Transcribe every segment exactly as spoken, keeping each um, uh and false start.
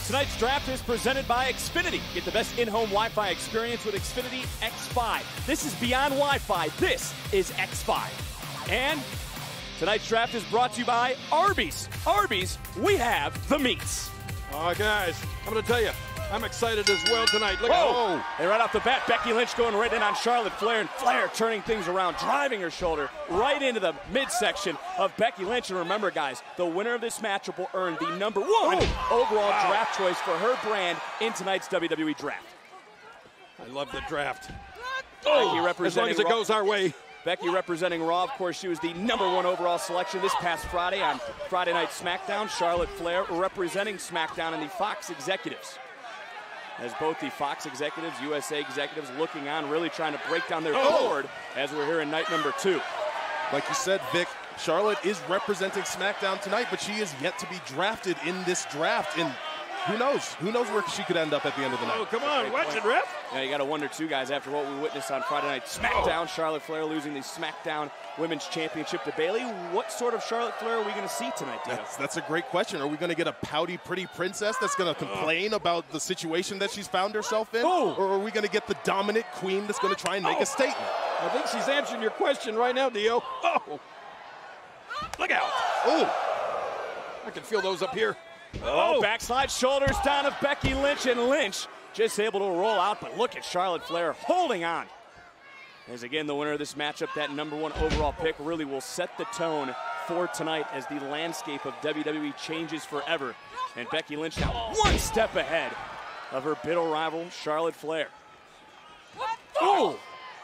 Tonight's draft is presented by Xfinity. Get the best in-home Wi-Fi experience with Xfinity X five. This is beyond Wi-Fi. This is X five. And tonight's draft is brought to you by Arby's. Arby's, we have the meats. Oh, guys, I'm going to tell you, I'm excited as well tonight. Look Whoa. at And right off the bat, Becky Lynch going right in on Charlotte Flair, and Flair turning things around, driving her shoulder right into the midsection of Becky Lynch. And remember, guys, the winner of this matchup will earn the number one oh. overall wow. draft choice for her brand in tonight's W W E draft. I love the draft. Oh, as long as it goes our way. Becky representing Raw, of course, she was the number one overall selection this past Friday on Friday Night SmackDown. Charlotte Flair representing SmackDown and the Fox executives. As both the Fox executives, U S A executives looking on, really trying to break down their oh. board as we're here in night number two. Like you said, Vic, Charlotte is representing SmackDown tonight, but she is yet to be drafted in this draft. And who knows? Who knows where she could end up at the end of the night? Oh, come on, watch it, ref. Yeah, you got to wonder, too, guys, after what we witnessed on Friday Night SmackDown, oh. Charlotte Flair losing the SmackDown Women's Championship to Bayley. What sort of Charlotte Flair are we going to see tonight, Dino? That's, that's a great question. Are we going to get a pouty, pretty princess that's going to complain oh. about the situation that she's found herself in? Oh. Or are we going to get the dominant queen that's going to try and make oh. a statement? I think she's answering your question right now, Dio. Oh. Look out. Oh. I can feel those up here. Oh, oh, backslide shoulders down of Becky Lynch, and Lynch just able to roll out, but look at Charlotte Flair holding on. As again, the winner of this matchup, that number one overall pick, really will set the tone for tonight as the landscape of W W E changes forever. And Becky Lynch now one step ahead of her bitter rival, Charlotte Flair. Oh!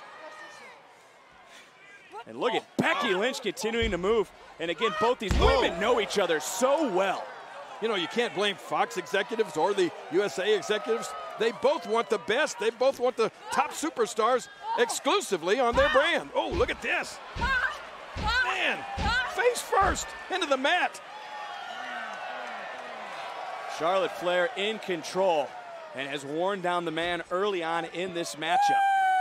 And look at Becky Lynch continuing to move. And again, both these women know each other so well. You know, you can't blame Fox executives or the U S A executives. They both want the best. They both want the top superstars exclusively on their brand. Oh, look at this. Man, face first into the mat. Charlotte Flair in control and has worn down the man early on in this matchup.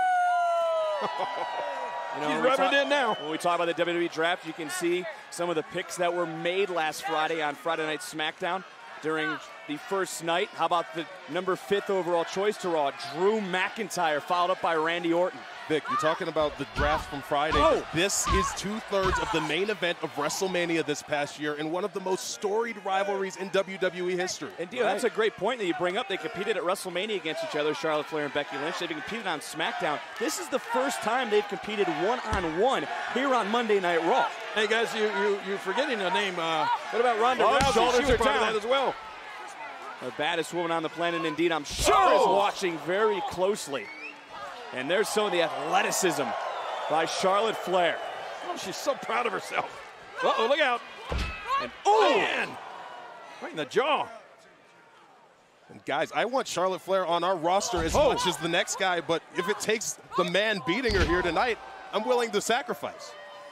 You know, He's rubbing it in now. When we talk about the W W E draft, you can see some of the picks that were made last Friday on Friday Night SmackDown during the first night. How about the number fifth overall choice to Raw, Drew McIntyre, followed up by Randy Orton. Vic, you're talking about the draft from Friday. Oh. This is two-thirds of the main event of WrestleMania this past year and one of the most storied rivalries in W W E history. And Dio, right? That's a great point that you bring up. They competed at WrestleMania against each other, Charlotte Flair and Becky Lynch. They've competed on SmackDown. This is the first time they've competed one-on-one here on Monday Night Raw. Hey, guys, you, you, you're forgetting a name. Uh, what about Ronda oh, Rousey? Shoulders she was are part down. of that as well. The baddest woman on the planet, indeed, I'm sure, oh. is watching very closely. And there's some of the athleticism by Charlotte Flair. Oh, she's so proud of herself. Uh-oh, look out. And oh, man. Right in the jaw. And guys, I want Charlotte Flair on our roster as oh. much as the next guy, but if it takes the man beating her here tonight, I'm willing to sacrifice.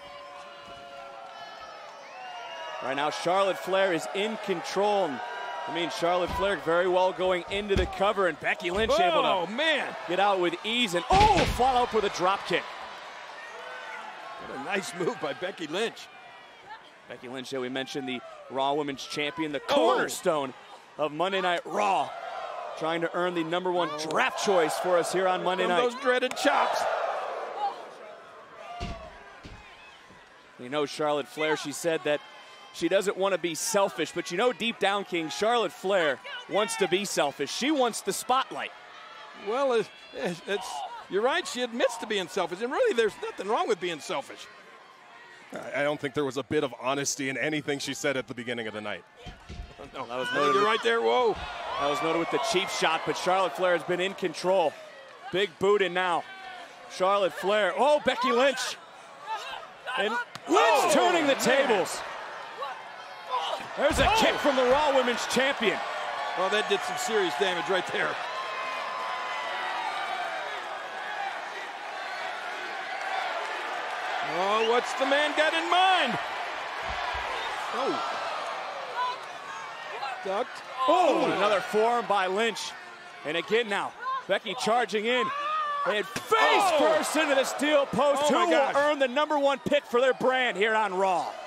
Right now, Charlotte Flair is in control. I mean, Charlotte Flair very well going into the cover, and Becky Lynch oh, able to man. get out with ease, and oh, follow up with a drop kick. What a nice move by Becky Lynch. Becky Lynch, yeah, we mentioned the Raw Women's Champion, the cornerstone oh. of Monday Night Raw, trying to earn the number one oh. draft choice for us here on Monday night. Those dreaded chops. You know, Charlotte Flair, she said that she doesn't want to be selfish, but you know deep down, King, Charlotte Flair wants to be selfish. She wants the spotlight. Well, it's, it's, you're right, she admits to being selfish, and really there's nothing wrong with being selfish. I don't think there was a bit of honesty in anything she said at the beginning of the night. No, that was noted. You're right there, whoa. That was noted with the cheap shot, but Charlotte Flair has been in control. Big boot in now. Charlotte Flair, oh, Becky Lynch. And Lynch oh, turning the man. tables. There's a oh. kick from the Raw Women's Champion. Oh, that did some serious damage right there. Oh, what's the man got in mind? Oh. Ducked. Oh, another forearm by Lynch. And again now, Becky charging in. And face oh. first into the steel post. Oh Who my will gosh. earn the number one pick for their brand here on Raw?